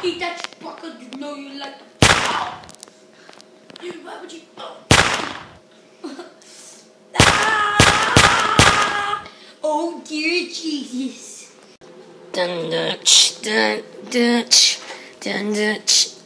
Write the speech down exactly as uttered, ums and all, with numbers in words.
Eat that fucker, you know you like the pow. You, why would you? Oh. Ah! Oh dear Jesus. Dun dun dun dun dun dun.